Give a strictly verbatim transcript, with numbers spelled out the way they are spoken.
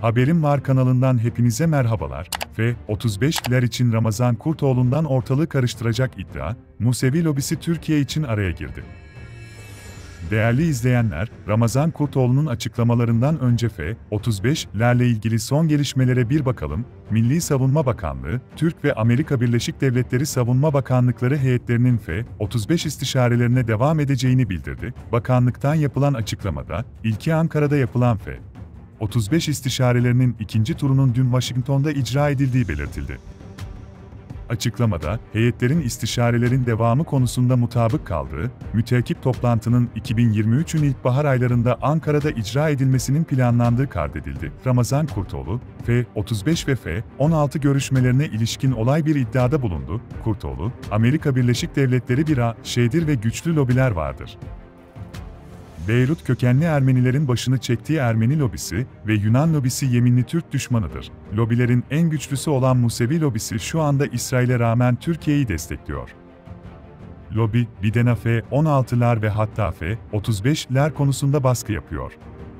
Haberim Var kanalından hepinize merhabalar. F otuz beşler için Ramazan Kurtoğlu'ndan ortalığı karıştıracak iddia, Musevi lobisi Türkiye için araya girdi. Değerli izleyenler, Ramazan Kurtoğlu'nun açıklamalarından önce F otuz beşlerle ilgili son gelişmelere bir bakalım. Milli Savunma Bakanlığı, Türk ve Amerika Birleşik Devletleri Savunma Bakanlıkları heyetlerinin F otuz beş istişarelerine devam edeceğini bildirdi. Bakanlıktan yapılan açıklamada, ilki Ankara'da yapılan F otuz beş istişarelerinin ikinci turunun dün Washington'da icra edildiği belirtildi. Açıklamada, heyetlerin istişarelerin devamı konusunda mutabık kaldığı, müteakip toplantının iki bin yirmi üçün ilkbahar aylarında Ankara'da icra edilmesinin planlandığı kaydedildi. Ramazan Kurtoğlu, F otuz beş ve F on altı görüşmelerine ilişkin olay bir iddiada bulundu. Kurtoğlu, Amerika Birleşik Devletleri bir A Ş'dir ve güçlü lobiler vardır. Beyrut kökenli Ermenilerin başını çektiği Ermeni lobisi ve Yunan lobisi yeminli Türk düşmanıdır. Lobilerin en güçlüsü olan Musevi lobisi şu anda İsrail'e rağmen Türkiye'yi destekliyor. Lobi, Bidena F on altılar ve hatta F otuz beşler konusunda baskı yapıyor.